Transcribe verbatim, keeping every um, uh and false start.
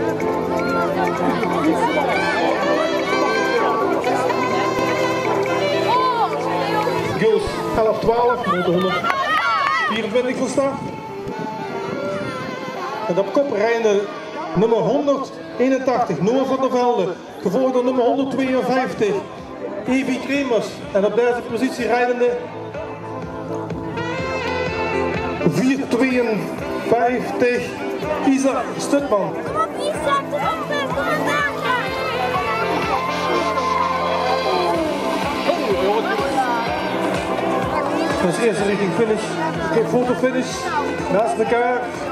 Gils elf twaalf, honderdvierentwintig van start. En op kop rijden nummer honderdeenentachtig, Noah van der Velde, gevolgd door nummer honderdtweeënvijftig, Evie Kremers. En op deze positie rijdende vierhonderdtweeënvijftig, Isa Stutman. Kom op Isa, kom op, kom op daar. Dat is eerste richting finish, fotofinish, naast elkaar.